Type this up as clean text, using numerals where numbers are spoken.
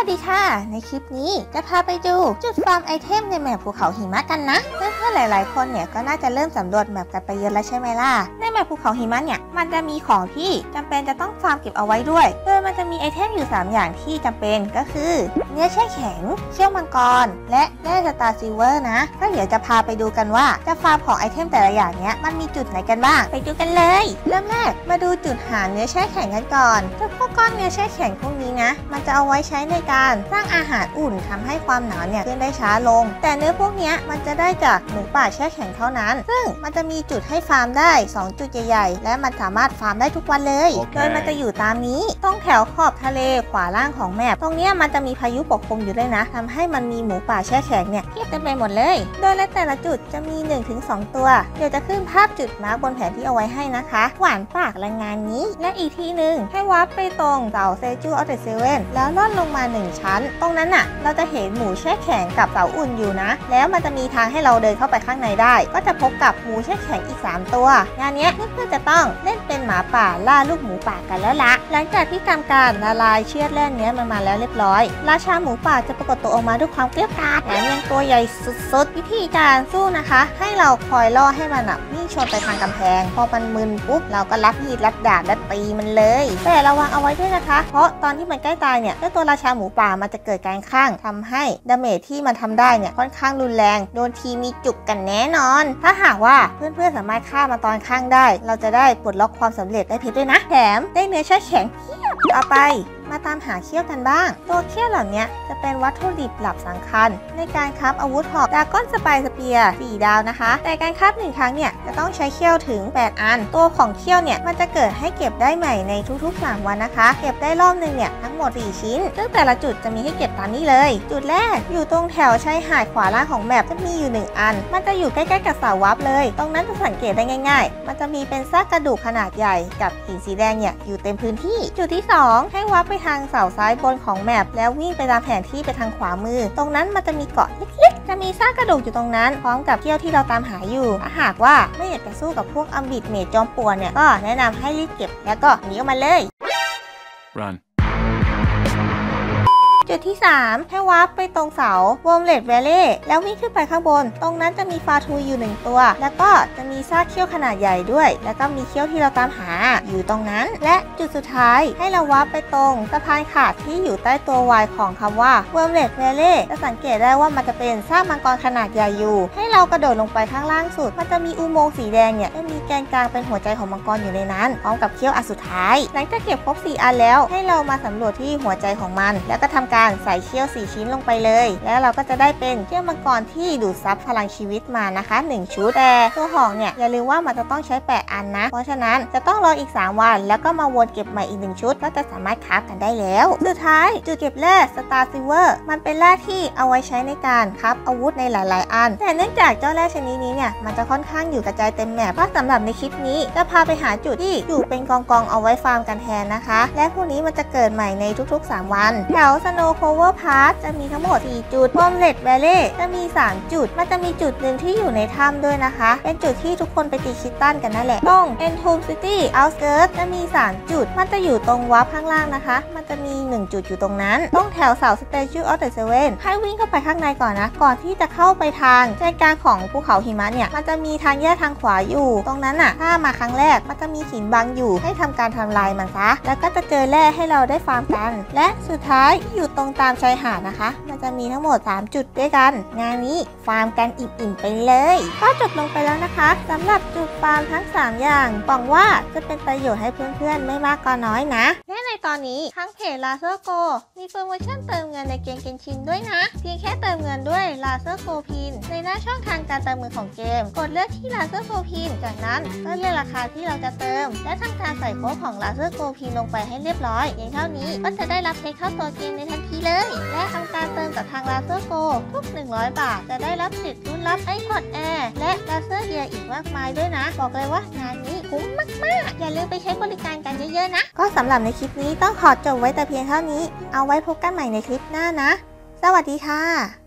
ดีค่ะในคลิปนี้จะพาไปดูจุดฟาร์มไอเทมในแมปภูเขาหิมะกันนะเพื่อนๆหลายๆคนเนี่ยก็น่าจะเริ่มสำรวจแมปกันไปเยอะแล้วใช่ไหมล่ะในแมปภูเขาหิมะเนี่ยมันจะมีของที่จำเป็นจะต้องฟาร์มเก็บเอาไว้ด้วยโดยมันจะมีไอเทมอยู่3อย่างที่จำเป็นก็คือเนื้อแช่แข็งเขี้ยวมังกรและแร่สตาร์ซิลเวอร์นะก็เดี๋ยวจะพาไปดูกันว่าจะฟาร์มของไอเทมแต่ละอย่างเนี้ยมันมีจุดไหนกันบ้างไปดูกันเลยเริ่มแรกมาดูจุดหาเนื้อแช่แข็งกันก่อนพวกก้อนเนื้อแช่แข็งพวกนี้นะมันจะเอาไว้ใช้ในการสร้างอาหารอุ่นทำให้ความหนาวเนี่ยขึ้นได้ช้าลงแต่เนื้อพวกนี้มันจะได้จากหมูป่าแช่แข็งเท่านั้นซึ่งมันจะมีจุดให้ฟาร์มได้2จุดใหญ่ๆและมันสามารถฟาร์มได้ทุกวันเลย โดยมันจะอยู่ตามนี้ต้องแถวขอบทะเลขวาล่างของแมปตรงนี้มันจะมีพายุปกคลุมอยู่ด้วยนะทำให้มันมีหมูป่าแช่แข็งเนี่ยเทียบกันไปหมดเลยโดยแต่ละจุดจะมี 1-2 ตัวเดี๋ยวจะขึ้นภาพจุดมาร์กบนแผนที่เอาไว้ให้นะคะหวานปากละงานนี้และอีกทีหนึ่งให้วัดไปตรงเสาเซจูออฟเดอะเซเว่นแล้วลอดลงมา1ชั้นตรงนั้นน่ะเราจะเห็นหมูแช่แข็งกับเสาอุ่นอยู่นะแล้วมันจะมีทางให้เราเดินเข้าไปข้างในได้ก็จะพบกับหมูแช่แข็งอีก3ตัวงานนี้เพื่อนๆจะต้องเล่นเป็นหมาป่าล่าลูกหมูป่ากันแล้วละหลังจากที่ทำการละลายเชือกแร่เนี้ยมันมาแล้วเรียบร้อยราชาหมูป่าจะปรากฏตัวออกมาด้วยความเกลี้ยกล่อมแถมยังตัวใหญ่สุดๆวิธีการสู้นะคะให้เราคอยล่อให้มันวิ่งชนไปทางกำแพงพอมันมึนปุ๊บเราก็รับมีดรับดาบและตีมันเลยแต่ระวังเอาไว้ด้วยนะคะเพราะตอนที่มันใกล้ตายเนี่ยเจ้าตัวราชาหมูป่ามันจะเกิดการข้างทำให้ดาเมจที่มันทำได้เนี่ยค่อนข้างรุนแรงโดนทีมีจุกกันแน่นอนถ้าหากว่าเพื่อนๆสามารถฆ่ามาตอนข้างได้เราจะได้ปลดล็อกความสำเร็จได้เพชรด้วยนะแถมได้เนื้อแช่แข็งต่อไปมาตามหาเขี้ยวกันบ้างตัวเขี้ยวเหล่านี้จะเป็นวัตถุดิบหลักสำคัญในการคราฟอาวุธหอกดราก้อนสไปร์สเปียร์4 ดาวนะคะแต่การคราฟ1ครั้งเนี่ยจะต้องใช้เขี้ยวถึง8อันตัวของเขี้ยวเนี่ยมันจะเกิดให้เก็บได้ใหม่ในทุกๆ3วันนะคะเก็บได้รอบนึงเนี่ยทั้งหมด4ชิ้นซึ่งแต่ละจุดจะมีให้เก็บตามนี้เลยจุดแรกอยู่ตรงแถวชายหาดขวาล่างของแมปจะมีอยู่1อันมันจะอยู่ใกล้ๆกับเสาวับเลยตรงนั้นจะสังเกตได้ง่ายๆมันจะมีเป็นซากกระดูกขนาดใหญ่กับหินสีแดงเนี่ยอยู่เต็มพื้นที่จุดที่2ให้วับไปทางเสาซ้ายบนของแมปแล้ววิ่งไปตามแผนที่ไปทางขวามือตรงนั้นมันจะมีเกาะเล็กๆจะมีซากกระดูกอยู่ตรงนั้นพร้อมกับเขี้ยวที่เราตามหาอยู่ถ้าหากว่าไม่อยากจะสู้กับพวกอัมบิดเมจจอมป่วนเนี่ยก็แนะนำให้รีบเก็บแล้วก็หนีออกมาเลย Run จุดที่3ให้วาร์ปไปตรงเสาวอร์มเลดแวลเล่แล้ววิ่งขึ้นไปข้างบนตรงนั้นจะมีฟาทูอยู่1ตัวแล้วก็จะมีซากเขี้ยวขนาดใหญ่ด้วยแล้วก็มีเขี้ยวที่เราตามหาอยู่ตรงนั้นและจุดสุดท้ายให้เราวาร์ปไปตรงสะพานขาดที่อยู่ใต้ตัว Y ของคำว่าวอร์มเลดแวลเล่จะสังเกตได้ว่ามันจะเป็นซากมังกรขนาดใหญ่อยู่ให้เรากระโดดลงไปข้างล่างสุดมันจะมีอุโมงค์สีแดงเนี่ยจะมีแกนกลางเป็นหัวใจของมังกรอยู่ในนั้นพร้อมกับเขี้ยวอันสุดท้ายหลังจากเก็บครบ4 อันแล้วให้เรามาสำรวจที่หัวใจของมันแล้วก็ทำการใส่เขี้ยว4 ชิ้นลงไปเลยแล้วเราก็จะได้เป็นเขี้ยวมังกรที่ดูดซับพลังชีวิตมานะคะ1ชุดแต่ตัวหอกเนี่ยอย่าลืมว่ามันจะต้องใช้8 อันนะเพราะฉะนั้นจะต้องรออีก3 วันแล้วก็มาวนเก็บใหม่อีก1 ชุดก็จะสามารถคราฟกันได้แล้วสุดท้ายจุดเก็บแร่สตาร์ซิลเวอร์มันเป็นแร่ที่เอาไว้ใช้ในการคราฟอาวุธในหลายๆอันแต่เนื่องจากเจ้าแร่ชนิดนี้เนี่ยมันจะค่อนข้างอยู่กระจายเต็มแมปเพราะสำหรับในคลิปนี้จะพาไปหาจุดที่อยู่เป็นกองๆเอาไว้ฟาร์มกันแทนนะคะและพวกนี้มันจะเกิดใหม่ในทุกๆ3 วันแถวสโนว์โคเวอร์พาร์ทจะมีทั้งหมด4 จุดวอร์มเลดแวลเล่จะมี3 จุดมันจะมีจุดหนึ่งที่อยู่ในถ้ำด้วยนะคะเป็นจุดที่ทุกคนไปตีคิตตันกันนั่นแหละตรงเอ็นทูมซิตี้เอาท์สเกิร์ตจะมี3 จุดมันจะอยู่ตรงวาร์ปข้างล่างนะคะมันจะมี1 จุดอยู่ตรงนั้นต้องแถวเสาสเตจูออฟเดอะเซเว่นให้วิ่งเข้าไปข้างในก่อนนะก่อนที่จะเข้าไปทางใจกลางของภูเขาหิมะเนี่ยมันจะมีทางแยกทางขวาอยู่ตรงนั้นอ่ะถ้ามาครั้งแรกมันจะมีหินบังอยู่ให้ทำการทำลายมันซะแล้วก็จะเจอแร่ให้เราได้ฟาร์มกันและสุดท้ายอยู่ตรงตามชายหาดนะคะมันจะมีทั้งหมด3 จุดด้วยกันงานนี้ฟาร์มกันอิ่มๆไปเลยก็จบลงไปแล้วนะคะสำหรับจุดฟาร์มทั้ง3 อย่างหวังว่าจะเป็นประโยชน์ให้เพื่อนๆไม่มากก็น้อยนะและในตอนนี้ทั้งเพจ Laser Go มีโปรโมชั่นเติมเงินในเกมเกนชินด้วยนะเพียงแค่เติมเงินด้วย Laser Go Pin ในหน้าช่องทางการเติมเงินของเกมกดเลือกที่ Laser Go Pin จากนั้นก็เลือกราคาที่เราจะเติมและทำการใส่โค้ดของ Laser Go Pin ลงไปให้เรียบร้อยเพียงเท่านี้ก็จะได้รับเพชรเข้าตัวเกมในทันทีเลยและทำการเติมกับทาง Laser Go ทุก100 บาทจะได้รับสิทธิ์ลุ้นรับ iPod Air และ Laser Gear อีกมากมายด้วยนะบอกเลยว่างานนี้คุ้มมากๆอย่าลืมไปใช้บริการกันเยอะๆนะก็สำหรับในคลิปนี้ต้องขอจบไว้แต่เพียงเท่านี้เอาไว้พบกันใหม่ในคลิปหน้านะสวัสดีค่ะ